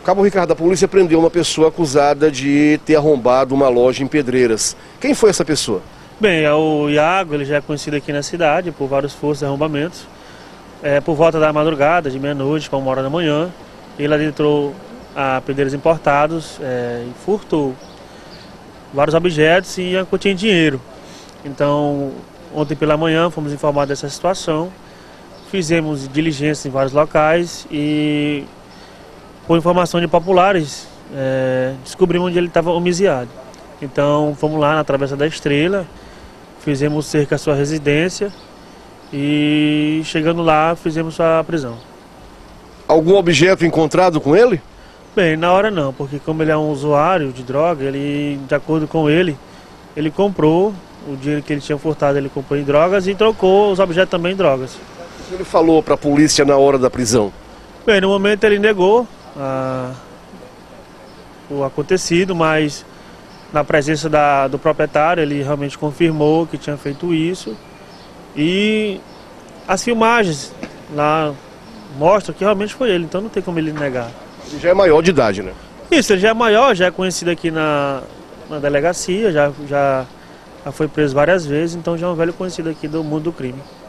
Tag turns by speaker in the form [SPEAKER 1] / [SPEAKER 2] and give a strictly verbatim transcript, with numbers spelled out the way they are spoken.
[SPEAKER 1] Cabo Ricardo, a polícia prendeu uma pessoa acusada de ter arrombado uma loja em Pedreiras. Quem foi essa pessoa?
[SPEAKER 2] Bem, é o Iago, ele já é conhecido aqui na cidade por vários furtos e arrombamentos. É, por volta da madrugada, de meia-noite para uma hora da manhã, ele adentrou a Pedreiras Importados é, e furtou vários objetos e continha dinheiro. Então, ontem pela manhã fomos informados dessa situação, fizemos diligências em vários locais e, por informação de populares, é, descobrimos onde ele estava homiciado. Então, fomos lá na Travessa da Estrela, fizemos cerca à sua residência e, chegando lá, fizemos sua prisão.
[SPEAKER 1] Algum objeto encontrado com ele?
[SPEAKER 2] Bem, na hora não, porque como ele é um usuário de droga, ele, de acordo com ele, ele comprou o dinheiro que ele tinha furtado, ele comprou em drogas e trocou os objetos também em drogas.
[SPEAKER 1] O que ele falou para a polícia na hora da prisão?
[SPEAKER 2] Bem, no momento ele negou a, o acontecido, mas na presença da, do proprietário ele realmente confirmou que tinha feito isso. E as filmagens lá mostram que realmente foi ele, então não tem como ele negar.
[SPEAKER 1] Ele já é maior de idade, né?
[SPEAKER 2] Isso, ele já é maior, já é conhecido aqui na, na delegacia, já, já, já foi preso várias vezes, então já é um velho conhecido aqui do mundo do crime.